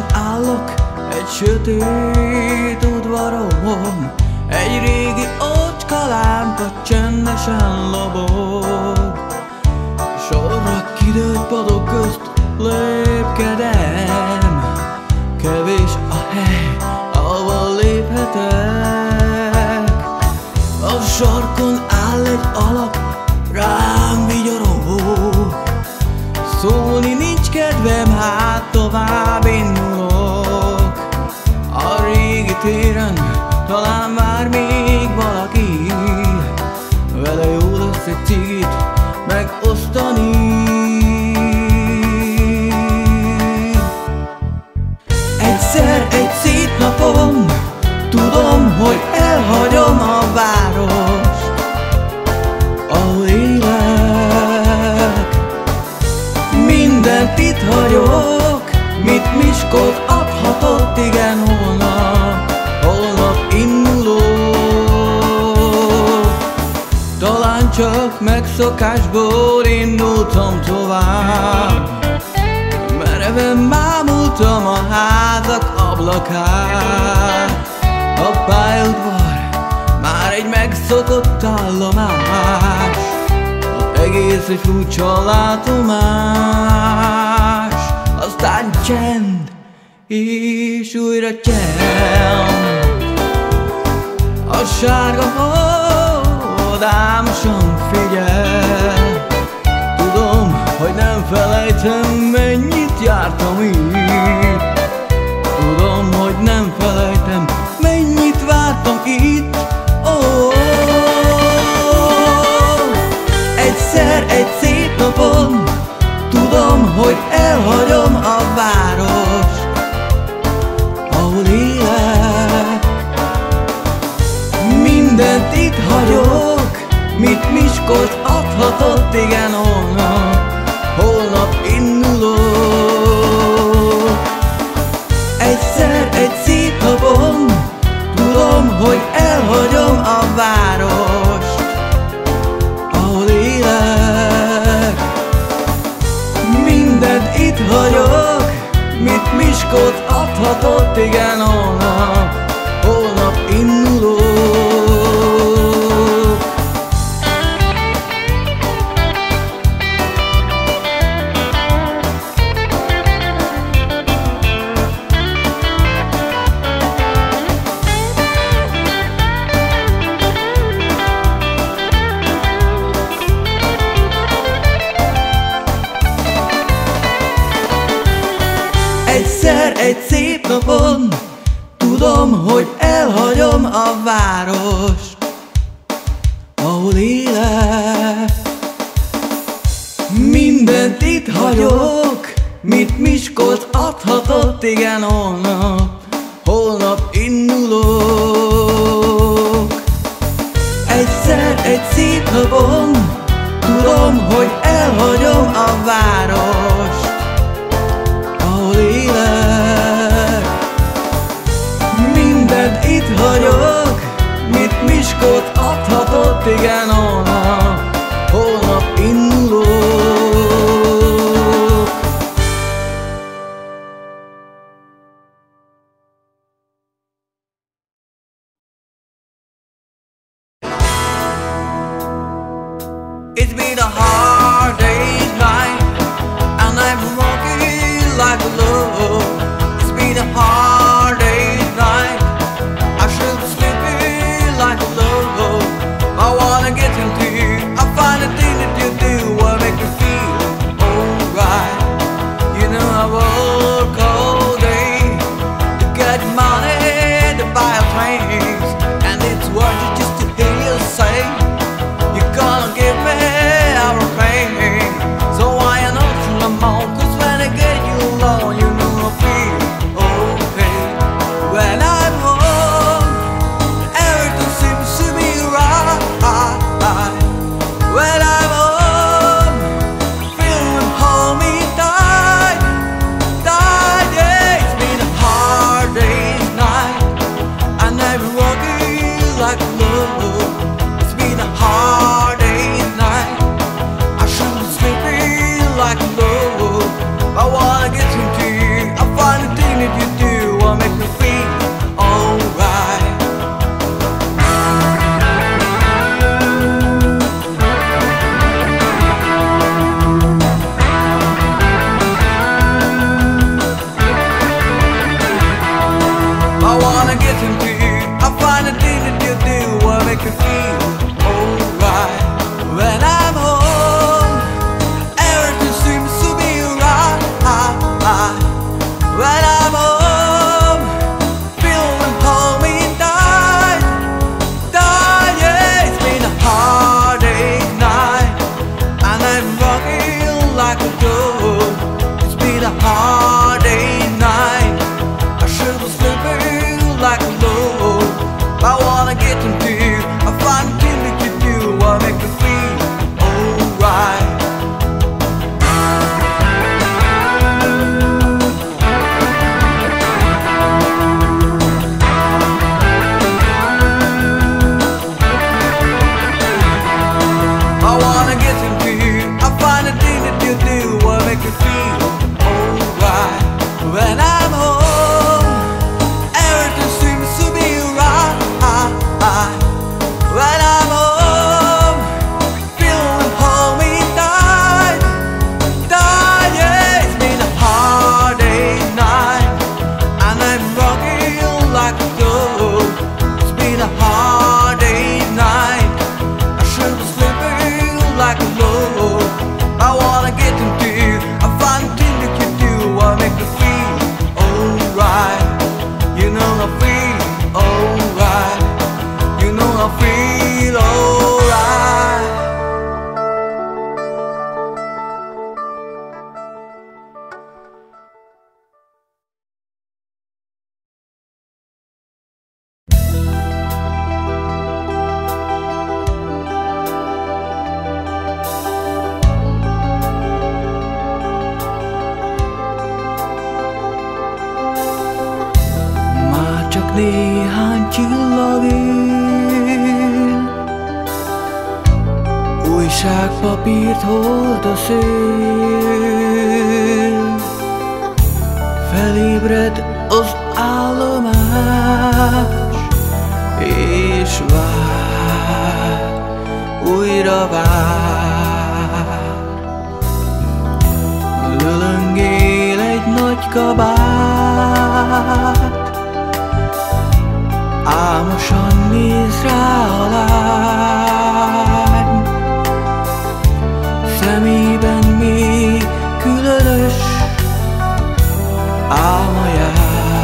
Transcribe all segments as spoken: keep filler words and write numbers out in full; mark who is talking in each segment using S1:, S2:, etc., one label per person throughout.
S1: állok egy sötét udvaron, egy régi ócska lámpa csendesen lobog. Sorra kidőlt padok közt lépkedem, kevés a hely, ahol léphetek. A sarkon áll egy alak, rám vigyorog, szólni nincs kedvem, hát tovább indulok. A régi téren talán vár még valaki, vele jó lesz egy cigit megosztani. Egyszer egy szép napon tudom, hogy elhagyom a várost, ahol élek. Mindent itt hagyok, mit Miskolc adhatott, igen, holnap, holnap indulok. Talán csak megszokásból indultam tovább, mereven bámultam a házak ablakát. A pályaudvar már egy megszokott állomás, az egész egy furcsa látomás. Aztán csend, és újra csend. A sárga hodámosan figyel. Tudom, hogy nem felejtem, mennyit jártam itt. Tudom, hogy nem felejtem, mennyit vártam itt. Oh, oh, oh. Egyszer egy szép napon tudom, hogy elhagyom a várost, ahol élek. Mindent itt hagyok, mit Miskolc adhatott, igen, holnap, holnap indulok. Egyszer egy szép napon tudom, hogy elhagyom a várost, ahol élek. Mindent itt hagyok, mit Miskolc adhatott, igen, holnap, holnap indulok. Egyszer egy szép napon tudom, hogy elhagyom a várost, ahol élek. Mindent itt hagyok, mit Miskolc adhatott, igen, holnap, holnap indulok. Egyszer egy szép napon tudom, hogy elhagyom a várost, ahol élek. Mindent itt hagyok, mit Miskolc adhatott, igen, holnap, holnap indulok. It's been a hard néhány csillag él. Újságpapírt hord a szél, felébred az állomás, és vár, újra vár. Lölöngél egy nagy kabát, álmosan néz rá a lány, szemében még különös álma jár.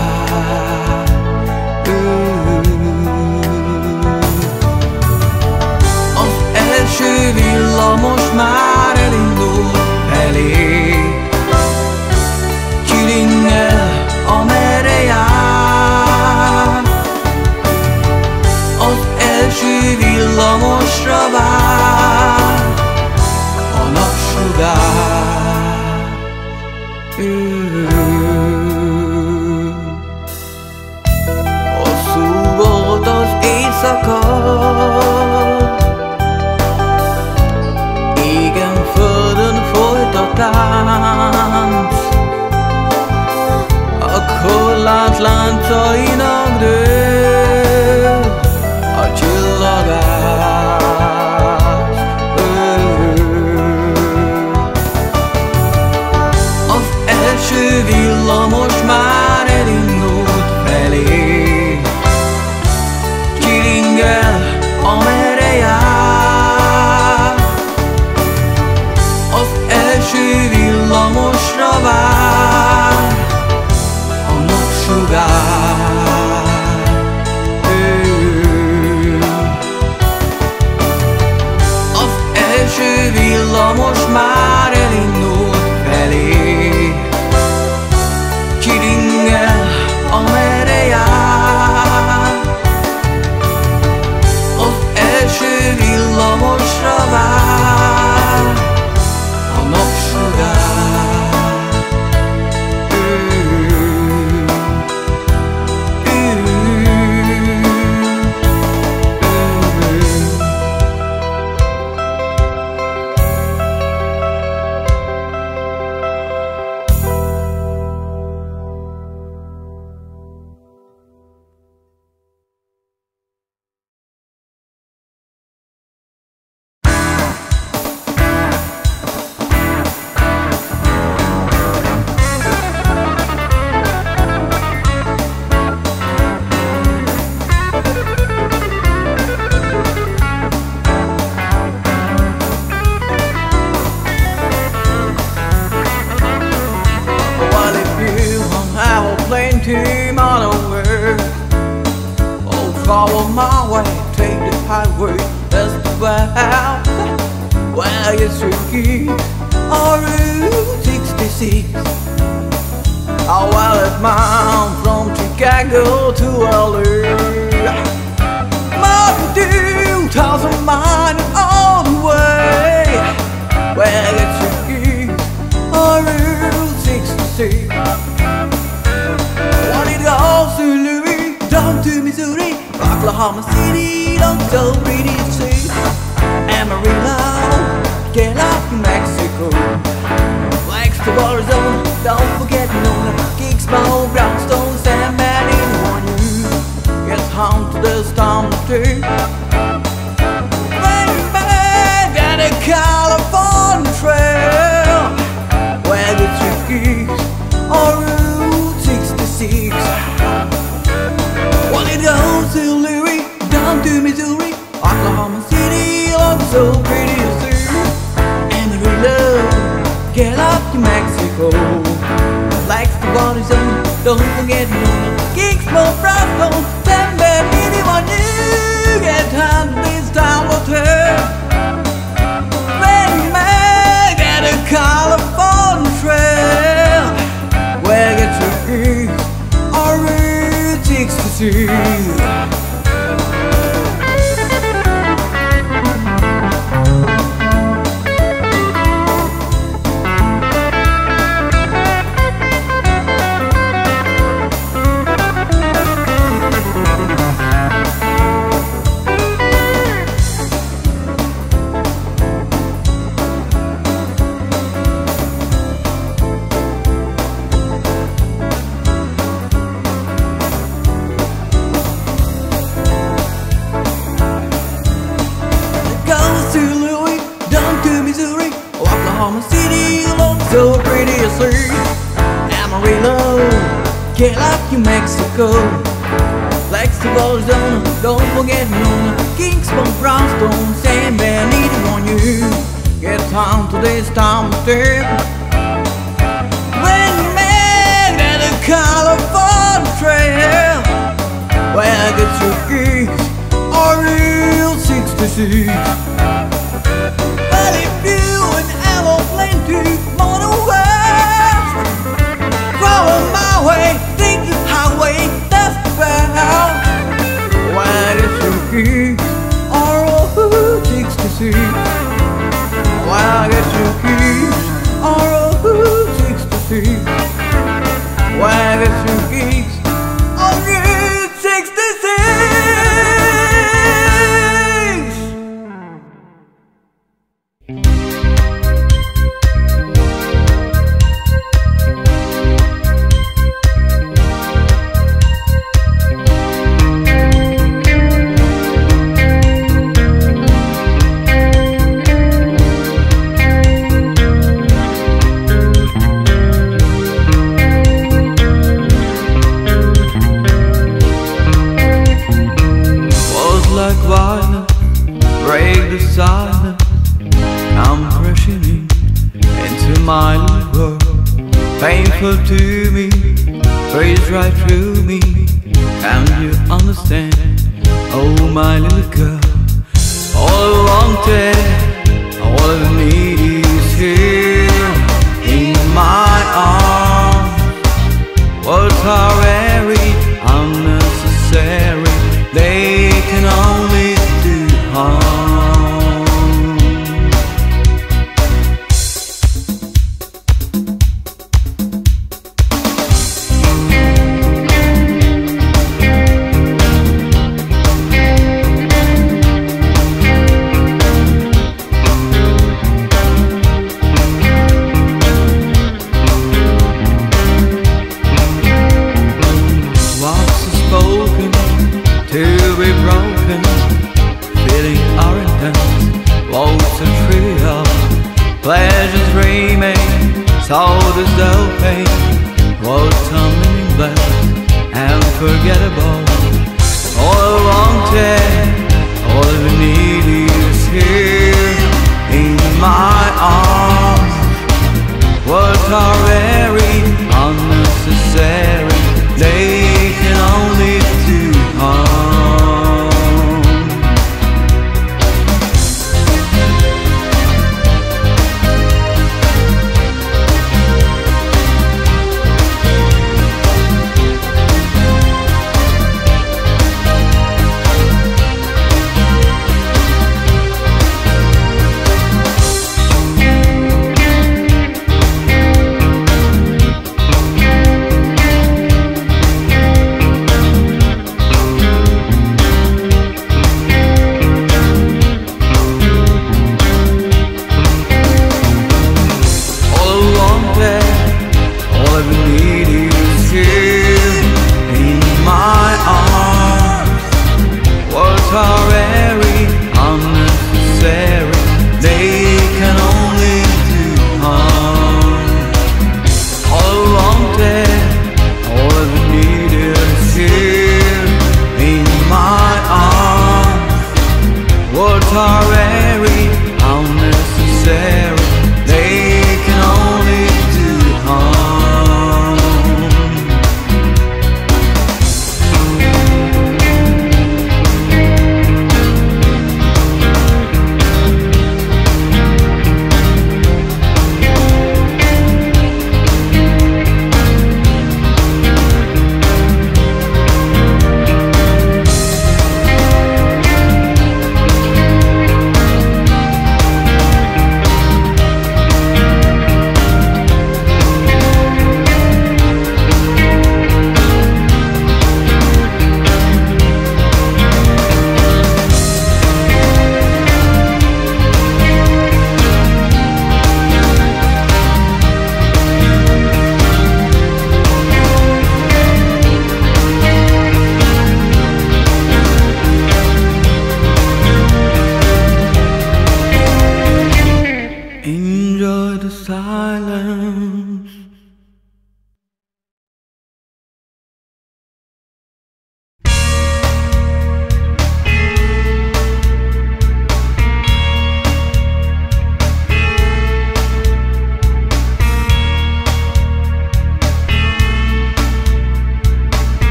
S1: Az első villamos már elindul felé, csiringel, amerre jár. Az első villamosra vár a napsugár. Hosszú volt az éjszaka, égen földön folyt a tánc, a korlát láncainak dől a csillagás. Az első villamos már elindult felé, csiringel, amerre jár. Az első villamosra vár a napsugár. Az első villamos már elindult felé, csiringel, amerre jár. Az első villamosra vár a napsugár. Team on the way. Oh, follow my way, take the highway, that's the route. Well, it's tricky, on Route sixty-six. Oh, well, it's mine from Chicago to L A. More than two thousand miles all the way. Well, it's tricky, on Route sixty-six. Goes to Louis, down to Missouri, Oklahoma City, down to British Sea, Amarillo, get up in Mexico, Flex to Arizona, don't forget Nona, Kingsborough, Brownstone, San Bernardino, you get home to the storm too. Baby, got a California trail, where the tricky or Route sixty-six. Well, it goes to Louis, down to Missouri, Oklahoma City, also pretty soon. Amarillo, get up to Mexico, Flex to Arizona, don't forget Nona, Kingsborough, Brownstone, San Bernardino, you get time to this town hotel. Baby, man, get a California trail, where get your keys, or Route sixty-six. Kentucky, Mexico, Flexible Arizona, don't forget Nona, Kingston, Brownstone, San Benito on you. Get down to this time of day when you made at the California Trail, where I get your keys or real sixty-six. But if you and ever plan to motor west, follow my way, think the highway, that's bad. Where get your keys or Route sixty-six? Where get your keys or Route sixty-six? Where get your keys or Route sixty-six? Like violence, break the silence, come crashing in into my little world. Painful to me, breaks right through me. Can't you understand? Oh my little girl, all I wanted, all I need is here in my arms. Words are very unnecessary, they can only do harm. What's spoken to be broken, feeling are intense, woes are trivial, pleasures remain, so does the pain. Words are meaningless and forgettable,